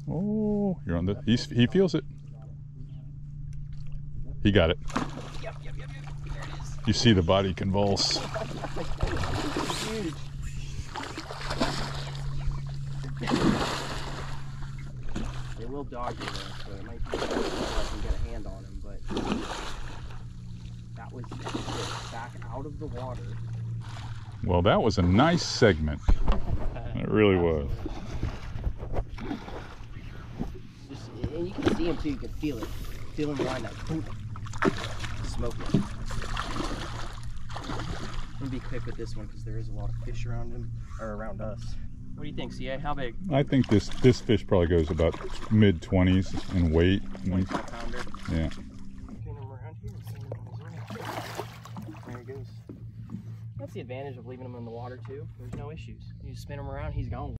Oh, you're on the. He feels it. He got it. Yep. There it is. You see the body convulse. Huge. They're a little doggy though, so it might be difficult if I can get a hand on him, but that was it. Back out of the water. Well, that was a nice segment. It really was. Just, and you can see him too, you can feel it. Feel him line that boom, smoking. I'm gonna be quick with this one because there is a lot of fish around him, or around us. What do you think, CA? How big? I think this fish probably goes about mid-20s in weight. 25-pounder. Yeah. Pin him around here and send him on his way. There he goes. That's the advantage of leaving him in the water too. There's no issues. You just spin him around, he's gone.